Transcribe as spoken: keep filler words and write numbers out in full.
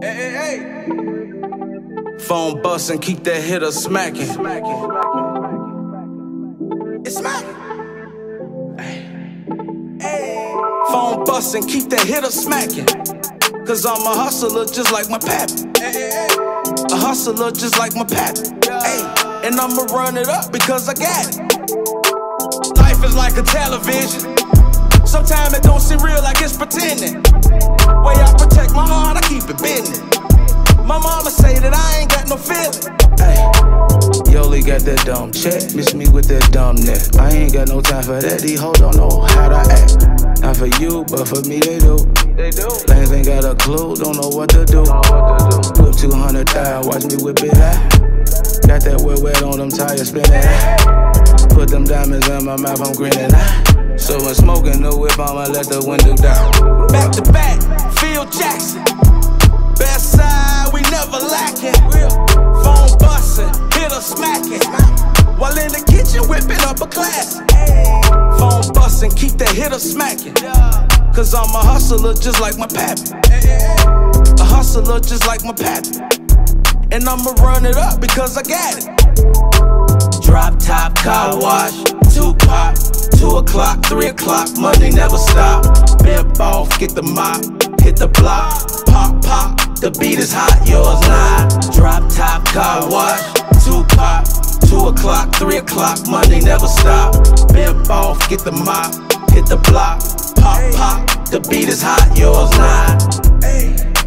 Hey, hey, hey. Phone bustin', keep that hitter smacking. It's smacking. Hey. Phone bustin', keep that hitter smacking. Cause I'm a hustler just like my pappy. Hey, hey, hey. A hustler just like my pappy. Hey. And I'ma run it up because I got it. Life is like a television. Sometimes it don't seem real, like it's pretending. Way I protect my heart, I keep it bending. My mama say that I ain't got no feeling. Ay, Yoli got that dumb check, miss me with that dumb neck. I ain't got no time for that, these hoes don't know how to act. Not for you, but for me they do. They do. Lanes ain't got a clue, don't know what to do. Whip two hundred thousand, watch me whip it out. Got that wet wet on them tires, spinning out. Put them diamonds in my mouth, I'm grinning out. So when smoking the whip, I'ma let the window down. Back to back, Phil Jackson. Best side, we never lacking. Phone bustin', hitter smacking. While in the kitchen, whipping up a class. Phone bustin', keep that hitter smacking. Cause I'm a hustler just like my pappy. A hustler just like my pappy. And I'ma run it up because I got it. Drop top, car wash, two pop. Two o'clock, three o'clock, money never stop. Bimp off, get the mop, hit the block. Pop, pop, the beat is hot, yours not. Drop top, car wash, two pop. Two o'clock, three o'clock, money never stop. Bimp off, get the mop, hit the block. Pop, pop, the beat is hot, yours not.